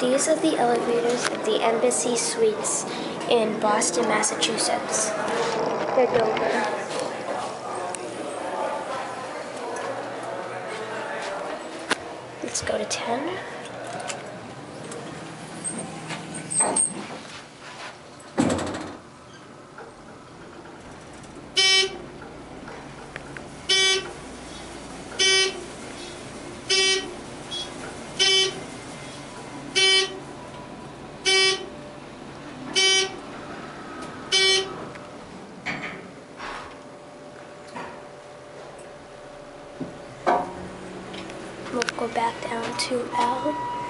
These are the elevators of the Embassy Suites in Boston, Massachusetts. They're Dover. Let's go to 10. We'll go back down to L.